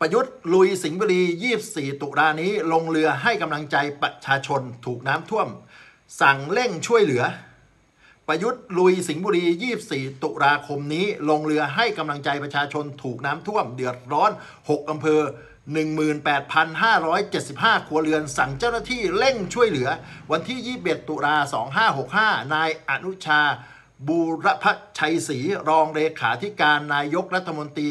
ประยุทธ์ลุยสิงห์บุรี24 ตุลานี้ลงเรือให้กำลังใจประชาชนถูกน้ำท่วมสั่งเร่งช่วยเหลือประยุทธ์ลุยสิงห์บุรี24 ตุลาคมนี้ลงเรือให้กำลังใจประชาชนถูกน้ำท่วมเดือดร้อน6 อำเภอ 18,575 ครัวเรือนสั่งเจ้าหน้าที่เร่งช่วยเหลือวันที่21 ตุลา 2565นายอนุชาบูรพชัยศรีรองเลขาธิการนายกรัฐมนตรี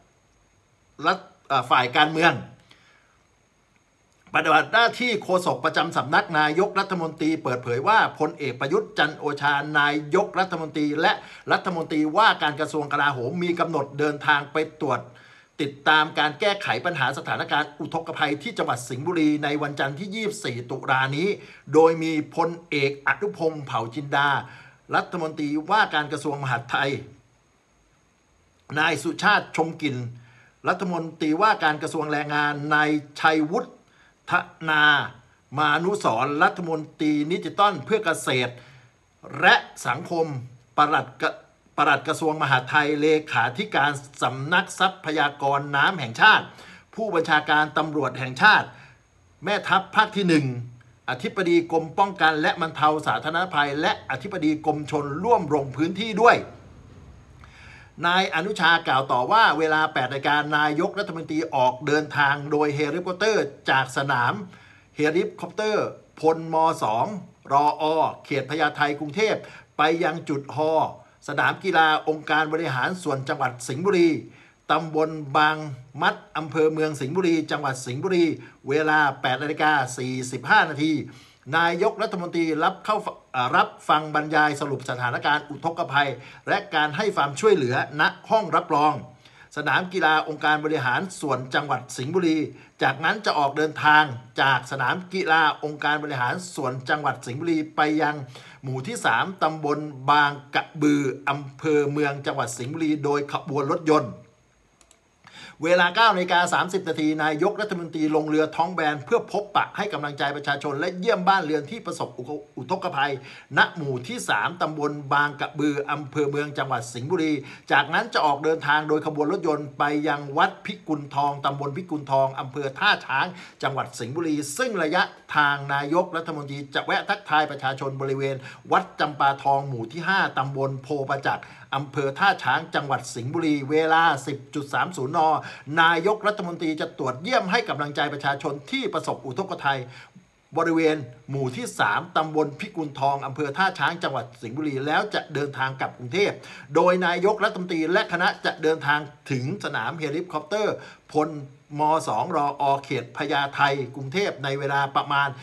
ฝ่ายการเมืองปฏิบัติหน้าที่โฆษกประจำสำนักนายกรัฐมนตรีเปิดเผยว่าพลเอกประยุทธ์จันทร์โอชานายกรัฐมนตรีและรัฐมนตรีว่าการกระทรวงกลาโหมมีกำหนดเดินทางไปตรวจติดตามการแก้ไขปัญหาสถานการณ์อุทกภัยที่จังหวัดสิงห์บุรีในวันจันทร์ที่ 24 ตุลานี้โดยมีพลเอกอนุพงษ์เผ่าจินดารัฐมนตรีว่าการกระทรวงมหาดไทยนายสุชาติชมกลิ่นรัฐมนตรีว่าการกระทรวงแรงงานนายชัยวุฒิธนามานุสรณ์รัฐมนตรีดิจิทัลเพื่อเกษตรและสังคมปลัดกระทรวงมหาดไทยเลขาธิการสำนักทรัพยากรน้ำแห่งชาติผู้บัญชาการตำรวจแห่งชาติแม่ทัพภาคที่1อธิบดีกรมป้องกันและบรรเทาสาธารณภัยและอธิบดีกรมชลร่วมลงพื้นที่ด้วยนายอนุชากล่าวต่อว่าเวลา 8 นาฬิกานายกรัฐมนตรีออกเดินทางโดยเฮลิคอปเตอร์จากสนามเฮลิคอปเตอร์พลม2รอเขตพญาไทกรุงเทพไปยังจุดฮสนามกีฬาองค์การบริหารส่วนจังหวัดสิงห์บุรีตำบลบางมัดอำเภอเมืองสิงห์บุรีจังหวัดสิงห์บุรีเวลา 8 นาฬิกา 45 นาทีนายกรัฐมนตรีรับฟังบรรยายสรุปสถานการณ์อุทกภัยและการให้ความช่วยเหลือณห้องรับรองสนามกีฬาองค์การบริหารส่วนจังหวัดสิงห์บุรีจากนั้นจะออกเดินทางจากสนามกีฬาองค์การบริหารส่วนจังหวัดสิงห์บุรีไปยังหมู่ที่ 3 ตำบลบางกระบืออำเภอเมืองจังหวัดสิงห์บุรีโดยขบวนรถยนต์เวลา 9:30 นาทีนายกรัฐมนตรีลงเรือท้องแบนเพื่อพบปะให้กำลังใจประชาชนและเยี่ยมบ้านเรือนที่ประสบอุทกภัยณหมู่ที่ 3 ตำบลบางกระบืออำเภอเมืองจังหวัดสิงห์บุรีจากนั้นจะออกเดินทางโดยขบวนรถยนต์ไปยังวัดพิกุลทองตำบลพิกุลทองอำเภอท่าช้างจังหวัดสิงห์บุรีซึ่งระยะทางนายกรัฐมนตรีจะแวะทักทายประชาชนบริเวณวัดจำปาทองหมู่ที่ 5 ตำบลโพประจักษ์อำเภอท่าช้างจังหวัดสิงห์บุรีเวลา 10.30 น.นายกรัฐมนตรีจะตรวจเยี่ยมให้กำลังใจประชาชนที่ประสบอุทกภัยบริเวณหมู่ที่ 3 ตำบลพิกุลทองอำเภอท่าช้างจังหวัดสิงห์บุรีแล้วจะเดินทางกลับกรุงเทพโดยนายกรัฐมนตรีและคณะจะเดินทางถึงสนามเฮลิคอปเตอร์พลม2รอเขตพญาไทกรุงเทพในเวลาประมาณ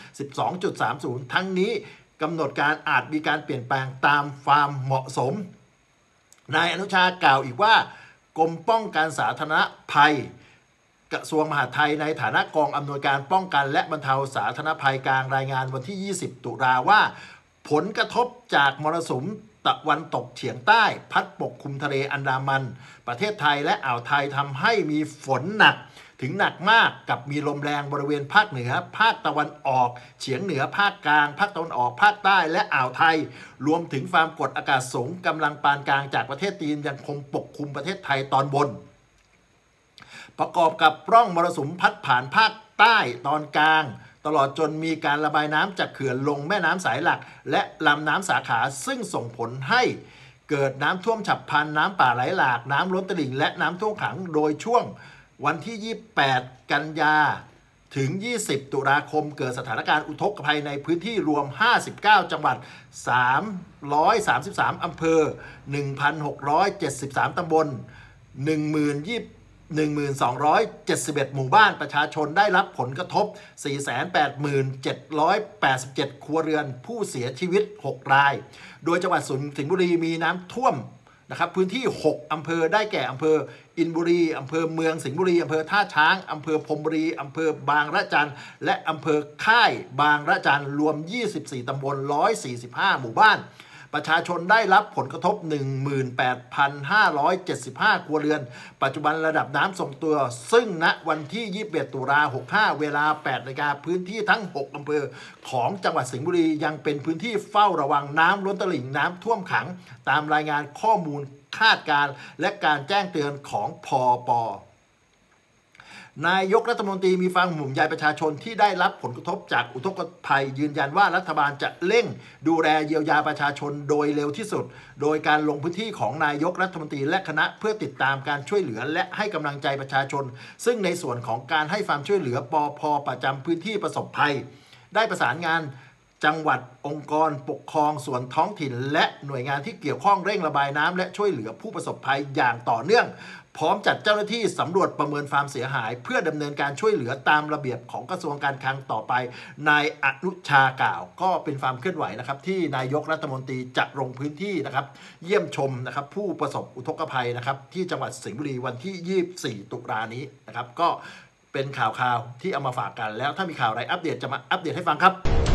12.30 ทั้งนี้กำหนดการอาจมีการเปลี่ยนแปลงตามความเหมาะสมนายอนุชากล่าวอีกว่ากรมป้องกันสาธารณภัยกระทรวงมหาดไทยในฐานะกองอำนวยการป้องกันและบรรเทาสาธารณภัยกลางรายงานวันที่ 20 ตุลาว่าผลกระทบจากมรสุมตะวันตกเฉียงใต้พัดปกคลุมทะเลอันดามันประเทศไทยและอ่าวไทยทำให้มีฝนหนักถึงหนักมากกับมีลมแรงบริเวณภาคเหนือภาคตะวันออกเฉียงเหนือภาคกลางภาคตะวันออกภาคใต้และอ่าวไทยรวมถึงความกดอากาศสูงกำลังปานกลางจากประเทศจีนยังคงปกคลุมประเทศไทยตอนบนประกอบกับร่องมรสุมพัดผ่านภาคใต้ตอนกลางตลอดจนมีการระบายน้ำจากเขื่อนลงแม่น้ำสายหลักและลำน้ำสาขาซึ่งส่งผลให้เกิดน้ำท่วมฉับพลันน้ำป่าไหลหลากน้ำล้นตลิ่งและน้ำท่วมขังโดยช่วงวันที่ 28 กันยาถึง 20 ตุลาคมเกิดสถานการณ์อุทกภัยในพื้นที่รวม 59 จังหวัด 333 อำเภอ 1,673 ตำบล 1271 หมู่บ้านประชาชนได้รับผลกระทบ 487,787 ครัวเรือนผู้เสียชีวิต 6 รายโดยจังหวัดสิงห์บุรีมีน้ำท่วมนะครับพื้นที่ 6 อำเภอได้แก่อำเภออินบุรีอำเภอเมืองสิงห์บุรีอำเภอท่าช้างอำเภอพรหมบุรีอำเภอบางระจันและอำเภอค่ายบางระจันรวม 24 ตำบล 145 หมู่บ้านประชาชนได้รับผลกระทบ 18,575 ครัวเรือนปัจจุบันระดับน้ำทรงตัวซึ่งณวันที่ 21 ตุลาคม 65 เวลา 8 นาฬิกาพื้นที่ทั้ง 6 อำเภอของจังหวัดสิงห์บุรียังเป็นพื้นที่เฝ้าระวังน้ำล้นตลิ่งน้ำท่วมขังตามรายงานข้อมูลคาดการณ์และการแจ้งเตือนของพป. นายกรัฐมนตรีมีความห่วงใยประชาชนที่ได้รับผลกระทบจากอุทกภัยยืนยันว่ารัฐบาลจะเร่งดูแลเยียวยาประชาชนโดยเร็วที่สุดโดยการลงพื้นที่ของนายกรัฐมนตรีและคณะเพื่อติดตามการช่วยเหลือและให้กำลังใจประชาชนซึ่งในส่วนของการให้ความช่วยเหลือปภ.ประจำพื้นที่ประสบภัยได้ประสานงานจังหวัดองค์กรปกครองส่วนท้องถิ่นและหน่วยงานที่เกี่ยวข้องเร่งระบายน้ำและช่วยเหลือผู้ประสบภัยอย่างต่อเนื่องพร้อมจัดเจ้าหน้าที่สำรวจประเมินความเสียหายเพื่อดำเนินการช่วยเหลือตามระเบียบของกระทรวงการคลังต่อไปนายอนุชากล่าวก็เป็นความเคลื่อนไหวนะครับที่นายกรัฐมนตรีจะลงพื้นที่นะครับเยี่ยมชมนะครับผู้ประสบอุทกภัยนะครับที่จังหวัดสิงห์บุรีวันที่24 ตุลานี้นะครับก็เป็นข่าวที่เอามาฝากกันแล้วถ้ามีข่าวอะไรอัปเดตจะมาอัปเดตให้ฟังครับ